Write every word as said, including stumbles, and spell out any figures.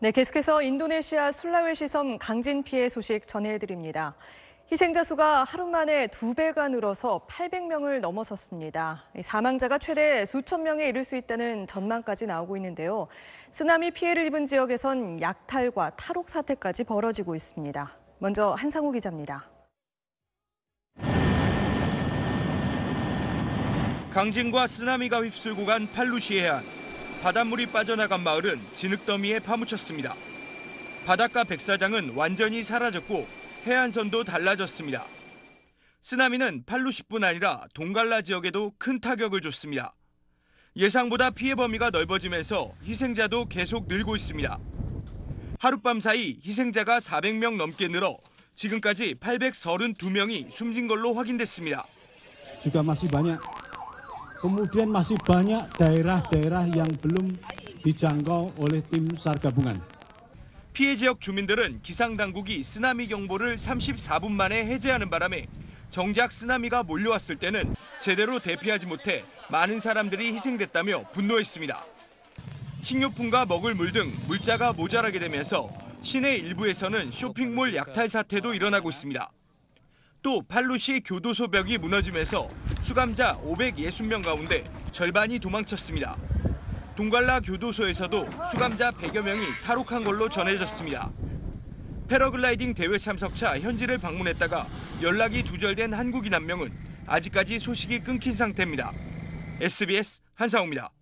네, 계속해서 인도네시아 술라웨시 섬 강진 피해 소식 전해드립니다. 희생자 수가 하루 만에 두 배가 늘어서 팔백 명을 넘어섰습니다. 사망자가 최대 수천 명에 이를 수 있다는 전망까지 나오고 있는데요. 쓰나미 피해를 입은 지역에선 약탈과 탈옥 사태까지 벌어지고 있습니다. 먼저 한상우 기자입니다. 강진과 쓰나미가 휩쓸고 간 팔루시 해안. 바닷물이 빠져나간 마을은 진흙더미에 파묻혔습니다. 바닷가 백사장은 완전히 사라졌고 해안선도 달라졌습니다. 쓰나미는 팔루시뿐 아니라 동갈라 지역에도 큰 타격을 줬습니다. 예상보다 피해 범위가 넓어지면서 희생자도 계속 늘고 있습니다. 하룻밤 사이 희생자가 사백 명 넘게 늘어 지금까지 팔백삼십이 명이 숨진 걸로 확인됐습니다. juga masih banyak. Kemudian masih banyak daerah-daerah yang belum dijangkau oleh tim SAR gabungan. 피해 지역 주민들은 기상당국이 쓰나미 경보를 삼십사 분 만에 해제하는 바람에 정작 쓰나미가 몰려왔을 때는 제대로 대피하지 못해 많은 사람들이 희생됐다며 분노했습니다. 식료품과 먹을 물 등 물자가 모자라게 되면서 시내 일부에서는 쇼핑몰 약탈 사태도 일어나고 있습니다. 또 팔루시 교도소 벽이 무너지면서 수감자 오백육십 명 가운데 절반이 도망쳤습니다. 동갈라 교도소에서도 수감자 백여 명이 탈옥한 걸로 전해졌습니다. 패러글라이딩 대회 참석차 현지를 방문했다가 연락이 두절된 한국인 한 명은 아직까지 소식이 끊긴 상태입니다. 에스비에스 한상우입니다.